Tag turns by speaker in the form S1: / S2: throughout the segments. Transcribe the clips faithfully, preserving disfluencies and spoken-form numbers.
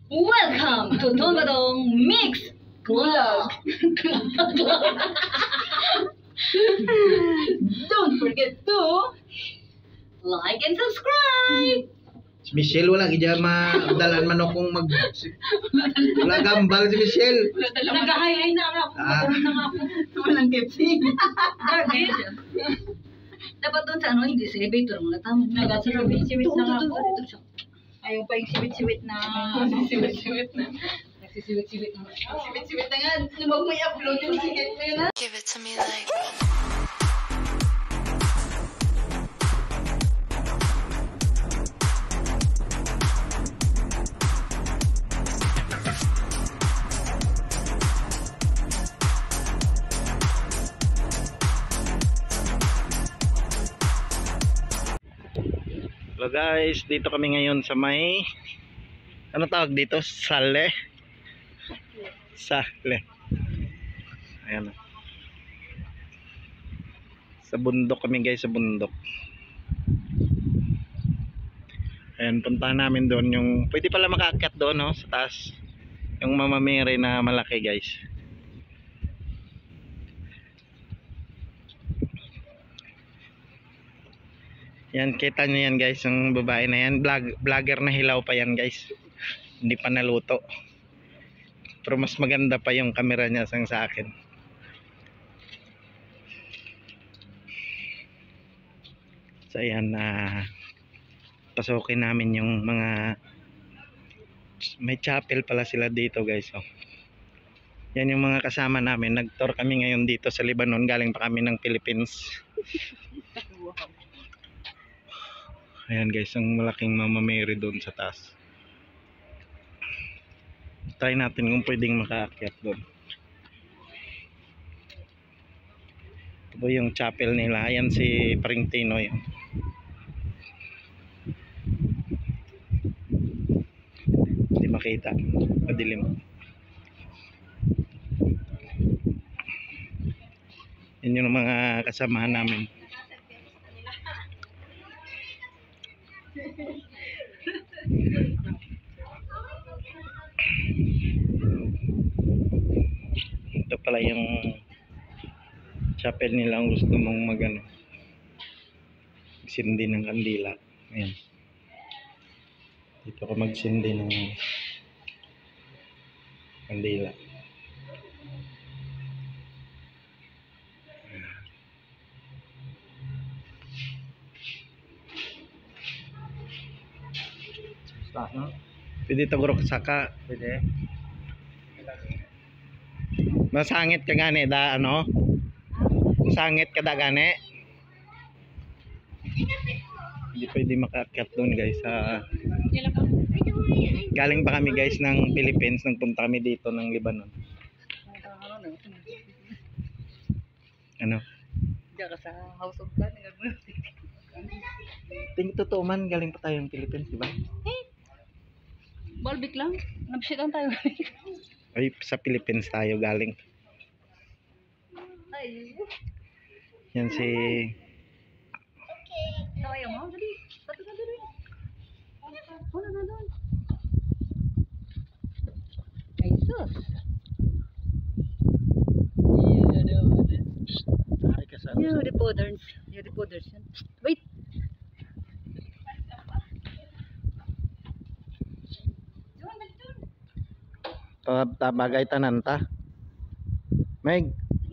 S1: Welcome to Don Badong Mix Vlog. Don't forget to like and subscribe.
S2: Si Michelle wala gidya madalan man akong mag wala gambal si Michelle.
S1: Nagahay-hay na ako.
S2: Ah.
S1: Walang kepsi. Dapat doon sa ano, hindi sa elevator mo natamo. Nag-siwit-siwit na nga po. Ayaw pa yung siwit-siwit na. Siwit-siwit na. Nagsisiwit-siwit na. Siwit-siwit na nga. Lumag mo i-upload yung siwit mo yun ha.
S3: Give it to me like
S2: Hello guys, dito kami ngayon sa may ano tawag dito? Sale. Sale. Ayan. Sa bundok kami guys, sa bundok. Ayan, puntahan namin doon yung pwede pala makaakyat doon no, sa taas. Yung Mama Mary na malaki guys. Yan, kita nyo yan guys, yung babae na yan, vlog, vlogger na hilaw pa yan guys. Hindi pa naluto. Pero mas maganda pa yung camera niya sang sa akin. So ayan, uh, pasukin namin yung mga, may chapel pala sila dito guys. Oh. Yan yung mga kasama namin, nag-tour kami ngayon dito sa Lebanon, galing pa kami ng Philippines. Ayan guys, ang malaking Mama Mary doon sa taas. Try natin kung pwedeng makaakyat doon. Ito po yung chapel nila. Ayan si Paring Tinoy. Hindi makita. Madilim. Yan yung mga kasamahan namin. Ito pala yung chapel nila ang gusto mong magano magsindi ng kandila. Ayan, dito ko magsindi ng kandila. Pwede ito gurok saka. Pwede. Masangit ka gani da ano? Masangit ka da gani? Hindi pwede makaakyat doon guys. Uh, galing pa kami guys ng Philippines. Nagpunta kami dito ng Lebanon. Ano?
S1: Diyan ka sa House of God.
S2: Ting totoo man, galing pa tayo ng Philippines, di ba?
S1: Eh, Balbik lang. Nabshit lang tayo.
S2: Ay, sa Philippines tayo galing.
S1: Ay.
S2: Yan si...
S1: Okay. Tawayo mo? Dali. Pati na dali. Wala na doon. Ay, sus.
S2: Ay, kasama.
S1: You the poders. You the poders. Wait.
S2: Tabagay tanan ta. Meg.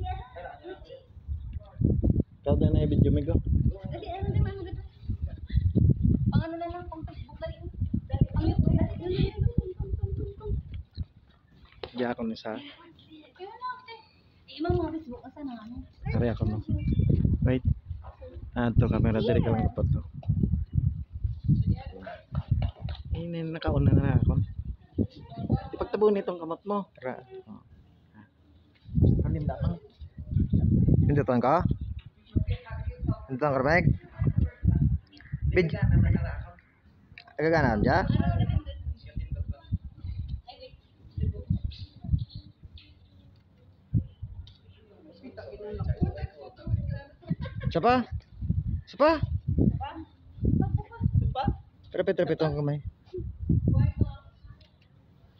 S2: Kau dah na video Meg.
S1: Dali, ano naman maganda. Pang ano na lang, pang Facebook dali. Ang yun, dali.
S2: Diya ako ni sa.
S1: Ima mo Facebook asa na ano?
S2: Ari ako mo. Wait. Ah, to camera dari ka lang ipot to. Ini nakauna na ako. Ipagtabo nitong kamot mo. Tara. Oh. Paninda ka. Pindutan ka? Pindutan ka, Meg? Bid. Agaganan dya? Siapa? Siapa? Siapa? Trepet-trepet ang kamay.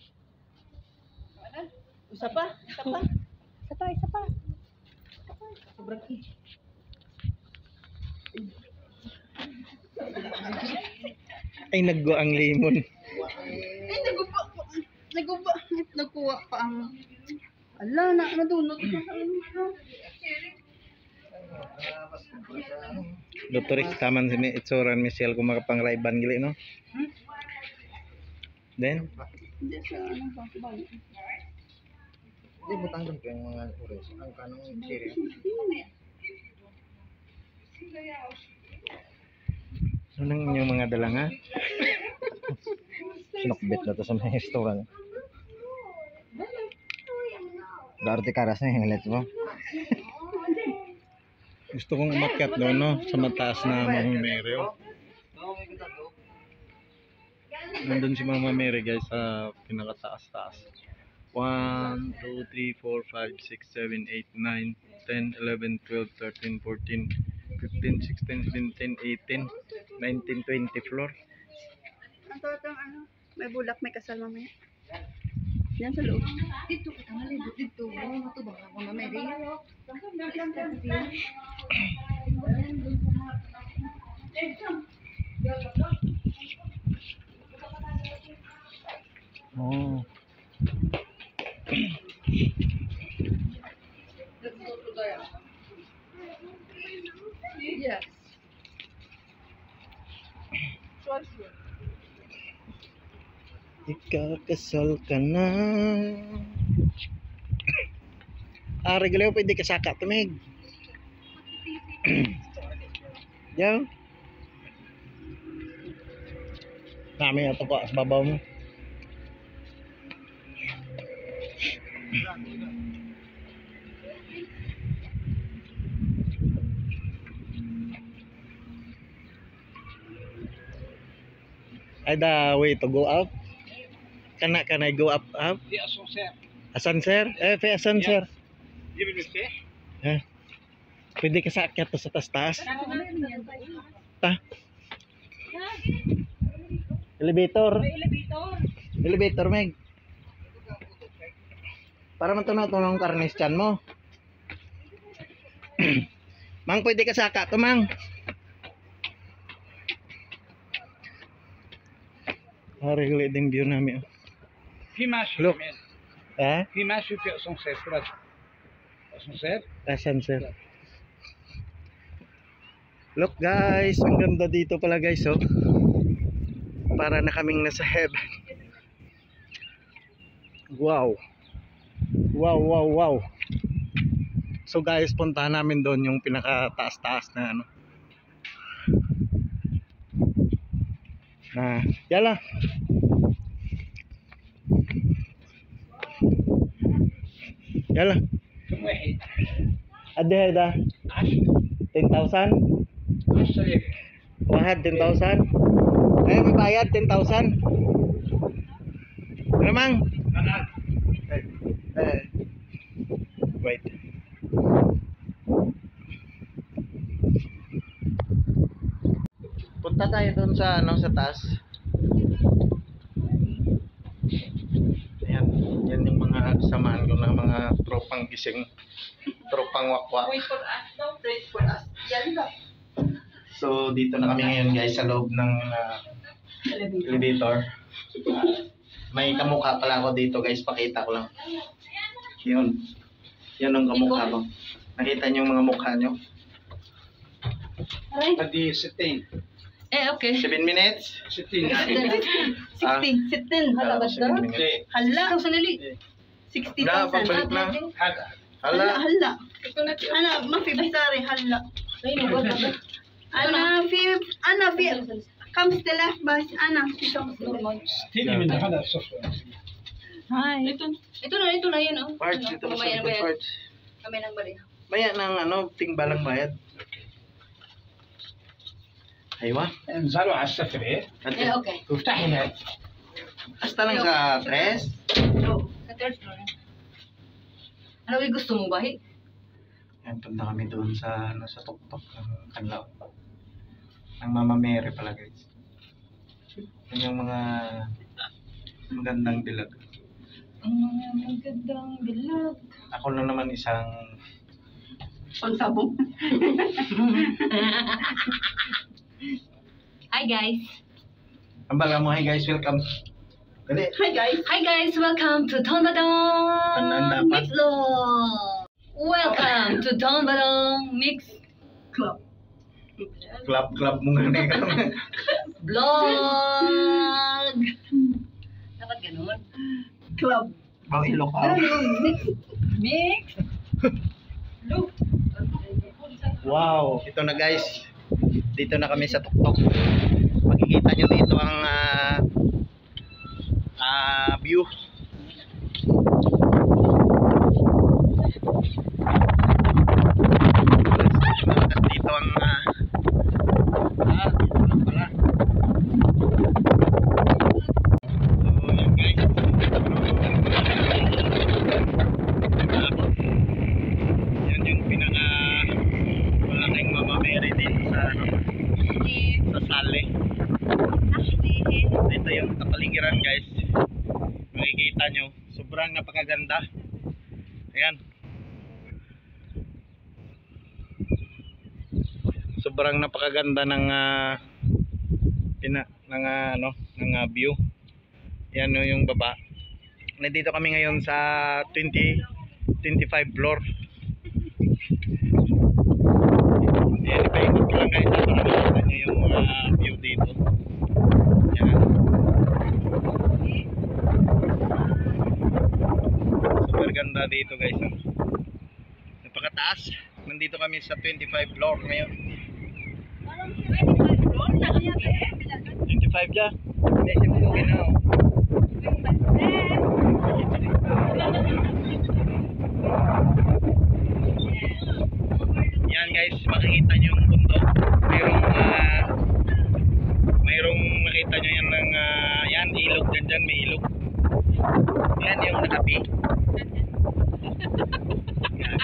S1: Isa pa, isa pa.
S3: Isa pa, isa pa.
S1: Sobrang eh.
S2: Ay, naggo ang limon.
S1: Ay, nagupa. Nagupa. Nagkuha pa ang... Ala, na, nadunot na sa ano.
S2: Doktor taman sini itsuran Michelle kung makapangraiban gili no.
S1: Hmm?
S2: Then,
S1: Hindi sa ano ba? Bali.
S4: Hindi mo tanggap yung mga oras. Ang kanong siri.
S2: ano nang inyong mga dala nga? Sinokbit na to sa mga restaurant.
S4: Darte karas na yung let's mo.
S2: Gusto kong umakyat doon no, sa mataas na Mama Mary. Oh. Nandun si Mama Mary guys sa pinakataas-taas. one, two, three, four, five, six, seven, eight, nine, ten, eleven, twelve, thirteen, fourteen, fifteen, sixteen, seventeen, eighteen, nineteen, twenty floor.
S1: Ang totoo ano, may bulak, may kasal mamaya. Yan sa loob.
S3: Dito, tangali, dito. Ano to ba? Ako na Mary.
S2: Oh.
S1: Yes.
S2: Ikakasal ka na. Ah, regalo pwede kasaka tumig. Yaw. Nami ato pa sa babaw mo. Ay da way to go up. Kana kana go up up.
S4: Di asonser.
S2: Asan sir? Eh, fe asan sir?
S4: Di ba mister?
S2: Ha? Pwede ka sa akyat to sa taas-taas. Ta. Elevator.
S3: Elevator.
S2: Elevator, Meg. Para matunaw-tunaw ang karnis tiyan mo. Mang, pwede ka saka to, Mang. Hari ulit din view namin. Oh.
S4: Himash.
S2: Look. Ha?
S4: Himash yung asonser. Asonser?
S2: Asan, sir? Look, guys. Ang ganda dito pala, guys, oh. Para na kaming nasa heaven. Wow. Wow, wow, wow. So guys, puntahan namin doon yung pinaka-taas-taas na ano. Na, yala. Yala.
S4: Kumuhi.
S2: Ade heda. ten thousand.
S4: Asali.
S2: Wahad ten thousand. Eh, may bayad ten thousand. Ano mang?
S4: Kanan.
S2: Eh, eh. Wait. Punta tayo doon sa ano sa taas. Ayan, yan yung mga kasamahan ko ng mga tropang gising, tropang wakwa.
S1: Wait for us. No, wait for us. Yan lang.
S2: So dito na kami ngayon guys sa loob ng uh, elevator. May kamukha pala ako dito guys, pakita ko lang. Yun. Yan ang kamukha ko. Nakita niyo yung mga mukha niyo?
S4: Pati sitting.
S1: Eh, okay.
S2: seven minutes?
S4: Sitting.
S1: sixteen. sixteen. Hala,
S2: Ah, seven
S1: ganda.
S2: minutes.
S1: Hala.
S2: Eh,
S1: sixty
S2: Na,
S1: thousand.
S2: pagbalik na.
S4: Hada.
S1: Hala,
S2: Hala.
S1: hala. Ana, mafibisari, hala. Ana, fi, ana, fi, comes the left bus, ana, fi comes the left.
S4: Sitting min hada sofra.
S3: Hi.
S1: Ito, ito na, ito na yan, oh.
S2: Parts, ito pa
S1: Mamaya
S2: sa
S1: na bayad.
S2: parts.
S1: Kami nang bali.
S2: Maya ng ano, tingbalang bayad. Aywa.
S4: انزلوا على السفر ايه؟
S1: Eh, okay.
S4: وافتحي هناك.
S2: Hasta lang sa tres.
S1: So, sa third floor. Ano yung gusto mo ba? Hey?
S2: Yan, punta kami doon sa, ano, sa tuktok ng kanlaw. Ang Mama Mary pala guys. Yan yung mga magandang dilag.
S1: Ang mga magandang dilag.
S2: Ako na naman isang
S1: Pagsabong. Hi guys.
S2: ang baga mo. Hi guys, welcome. Dali.
S1: Hi guys. Hi guys, welcome to Don Badong
S2: Ano dapat?
S1: Mix Vlog. Welcome to Don Badong Mix Club.
S2: Club, club mo nga na
S1: Vlog. Dapat ganun. Club.
S2: Bang ilok ako.
S1: Mix. Mix. Look.
S2: Wow, ito na guys. Dito na kami sa tuktok. Makikita nyo dito ang ah ah, view. Malakas dito ang ah ah, ano pala. So, yan guys. Yan yung pinaka malaking Mama Mary dito sa ano, sa Sale. Dito yung kapaligiran guys. Makikita nyo, sobrang napakaganda. Ayan. Sobrang napakaganda ng uh, pina, ng uh, ano, ng uh, view. Yan no, yung baba. Nandito kami ngayon sa twenty, twenty-five floor. Yan, ipaikot ko lang guys para makita nyo yung uh, view dito. Yan. Super ganda dito guys. Oh. Napakataas. Nandito kami sa twenty-five floor ngayon. twenty-five dyan? Hindi, siya okay na. Yan guys, makikita nyo yung bundok. Mayroong uh, mayroong makita nyo yan ng uh, yan, ilog dyan dyan, may ilog. Yan yung nakapi. Yan.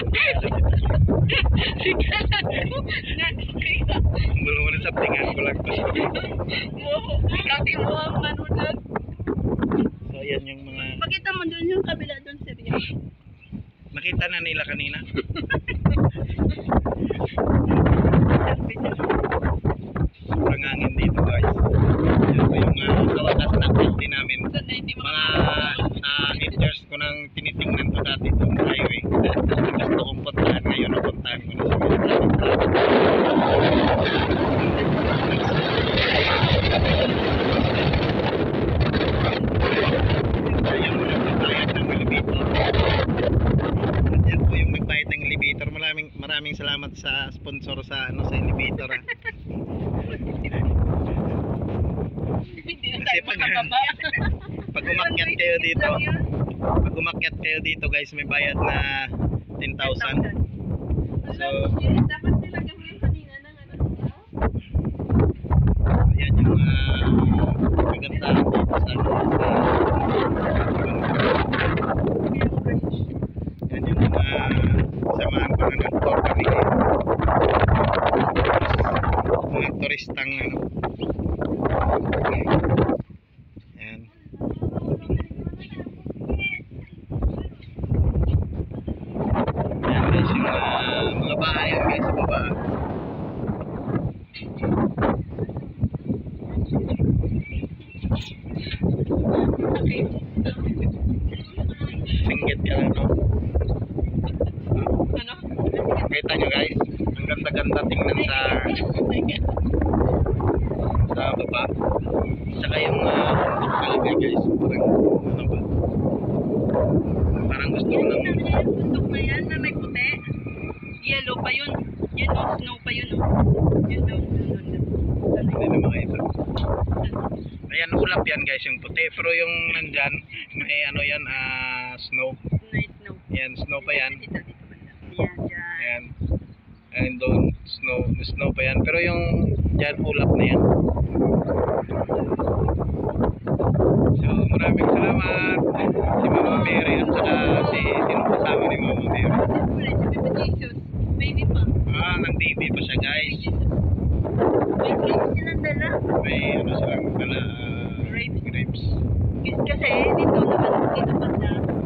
S2: Belum mo na sa tingan ko lang to.
S1: Kati mo ang manunod.
S2: So yan yung mga
S1: Pakita mo doon yung kabila doon, seryo.
S2: nakita na nila kanina. Sobrang hangin dito guys. Yan po yung uh, kawakas na activity namin. Mga uh, eight years ko nang tinitingnan ko dati itong highway. Gusto kong puntahan ngayon. Napuntahan ko na siya. Ayun, nagbayad ng elevator. Yan po yung nagbayad ng elevator. Maraming maraming salamat sa sponsor sa ano sa elevator. Ah. Kasi pag, pag umakyat kayo dito, pag umakyat kayo dito guys, may bayad na ten thousand. So,
S1: Dapat nilagyan mo yung kanina ng ano.
S2: ayan yung uh, kagandahan dito sa sa yan yung mga samahan ko na nag-tour kami ngayon. Mga turistang ano. Yan. Yan guys yung uh, mga bahay yan guys sa baba. Singgit ka lang no.
S1: Ano?
S2: Kita nyo guys, ang ganda-ganda tingnan sa sa baba. Saka yung uh, bundok talaga guys, parang ano ba? Parang gusto ko lang.
S1: Yung bundok na yan na may puti. Yellow pa yun. Yan o, snow pa yun o. Yun doon, doon, doon.
S2: Hindi na makita. Ayan, ulap yan guys yung puti. Pero yung nandyan, may ano yan, ah, snow.
S1: Night snow.
S2: Yan, snow pa yan.
S1: Dito, dito banda. Yan, dyan.
S2: Ayan. And doon, snow, snow pa yan. Pero yung dyan, ulap na yan. So, maraming salamat. Si Mama Mary at saka si sino kasama ni Mama Mary.
S1: Siyempre, si Baby Jesus. Baby pa.
S2: Ah, nang baby pa siya guys.
S1: May grapes silang dala.
S2: May ano silang dala, ah,
S1: Grapes.
S2: grapes.
S1: Kasi dito naman, dito banda.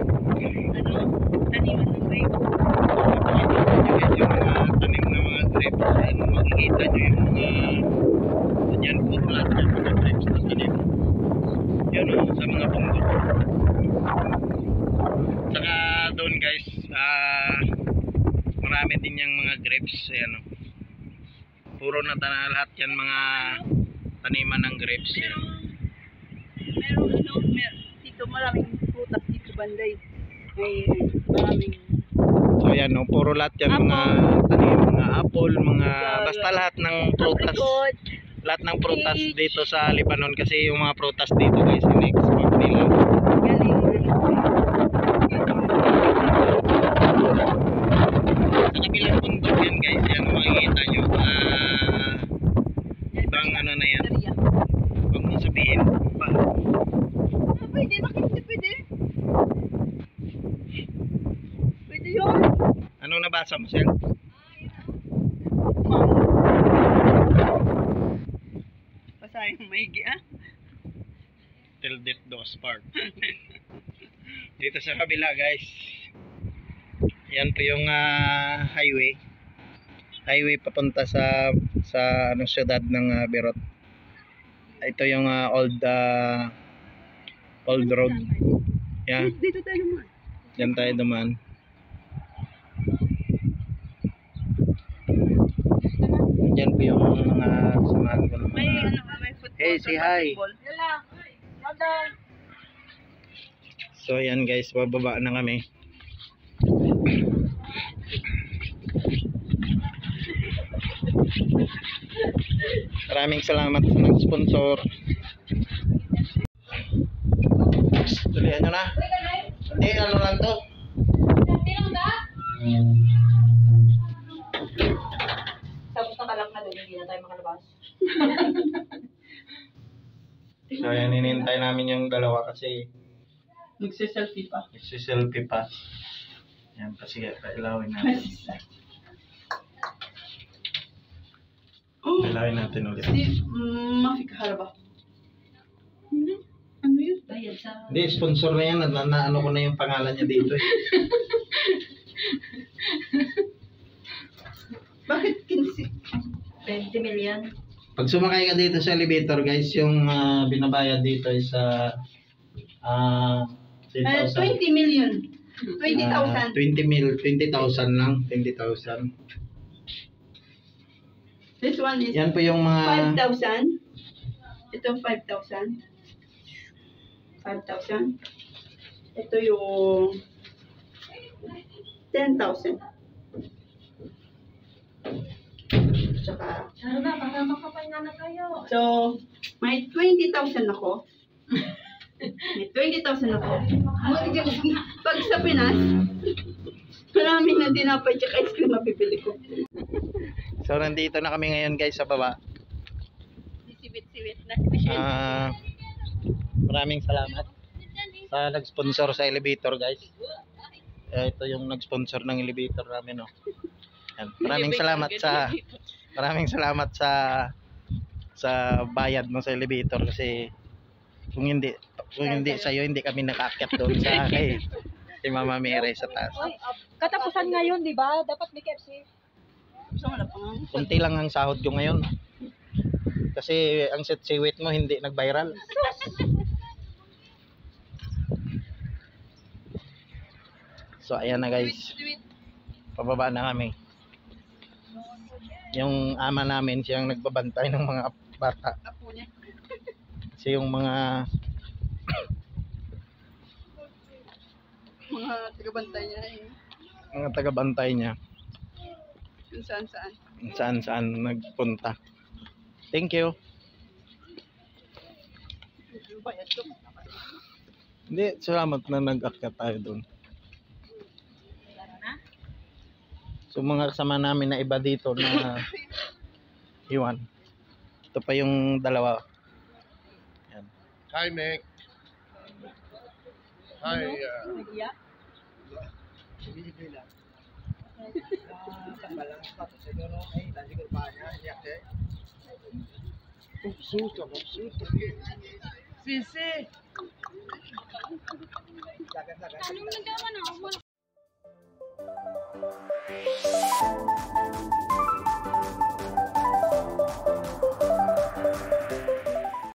S2: yan guys, ah marami din yung mga grapes. Ayan, oh. Puro na tana lahat yan mga taniman ng grapes. Ayan.
S1: Meron ano, mer dito maraming prutas dito banday. May maraming
S2: So ayan, no, puro lahat yan mga tanim, mga apple, mga basta lahat ng prutas.
S1: apricot.
S2: Lahat ng prutas dito sa Lebanon kasi yung mga prutas dito guys, in-export nila.
S1: Galing.
S2: Sa kabilang bundok yan guys, yan makikita nyo. Ah, ibang ano na yan. Huwag mo sabihin pa.
S1: Ah, pwede, bakit hindi pwede? Pwede yun.
S2: Anong nabasa mo, Sel?
S1: Pasayang maigi ah.
S2: Till death do us part. Dito sa kabila guys, yan po yung ah, highway highway papunta sa sa ano syudad ng ah, Beirut. Ito yung ah, old ah, old road. Yan,
S1: Dito tayo naman.
S2: yan tayo dumaan. Yan po yung mga samahan ko ng
S1: May
S2: mga
S1: ano, may football.
S2: Hey, say hi.
S1: Yala. Dadan.
S2: So ayan guys, bababa na kami. Maraming salamat sa nag-sponsor. Tulihan nyo na. Hindi, ano lang to.
S1: Tapos nakalak na doon, hindi na tayo makalabas.
S2: So ayan, hinihintay namin yung dalawa kasi
S1: Nagsiselfie pa.
S2: nagsiselfie pa. Yan, kasi pailawin natin.
S1: Oh,
S2: Pailawin natin ulit.
S1: si Mafik Haraba. Hindi. Ano yun? Bayad sa...
S2: Hindi, sponsor na yan. Na, na, ano ko na yung pangalan niya dito eh.
S1: Bakit kinsi? twenty million.
S2: Pag sumakay ka dito sa elevator guys, yung ah, binabayad dito is sa ah
S1: Uh,
S2: ten thousand.
S1: twenty million. twenty
S2: Ah,
S1: thousand.
S2: twenty mil, twenty thousand lang, twenty thousand.
S1: This one is
S2: Yan po yung mga
S1: five thousand. Ito five thousand. five thousand. Ito yung ten thousand. Tsaka,
S3: Sana na, baka makapahinga na kayo.
S1: so, may twenty thousand ako. May twenty thousand ako. Pag sa Pinas, maraming na tinapay tsaka ice cream mapipili ko.
S2: So nandito na kami ngayon guys sa baba.
S1: Siwit-siwit na.
S2: Ah, maraming salamat sa nag-sponsor sa elevator guys. Eh, ito yung nag-sponsor ng elevator namin, no. Yan. Maraming salamat sa maraming salamat sa sa bayad mo sa elevator kasi kung hindi kung hindi sa iyo hindi kami nakaakyat doon sa kay si Mama Mary sa taas.
S3: Katapusan ngayon, di ba? Dapat may K F C.
S1: So, wala pa nga.
S2: Kunti lang ang sahod ko ngayon. Kasi ang set siwit mo hindi nag-viral. So ayan na guys. Pababa na kami. Yung ama namin siyang nagbabantay ng mga bata.
S1: Apo niya.
S2: Kasi yung mga
S1: Mga tagabantay niya eh.
S2: mga taga-bantay niya
S1: Kung saan saan.
S2: saan saan nagpunta. Thank you.
S1: Yung bayad ko.
S2: Hindi, salamat na nag-akyat tayo doon. So mga kasama namin na iba dito na iwan. Ito pa yung dalawa. Yan.
S4: Hi, Nick. Hi. Uh,
S1: Nagya? Sisi.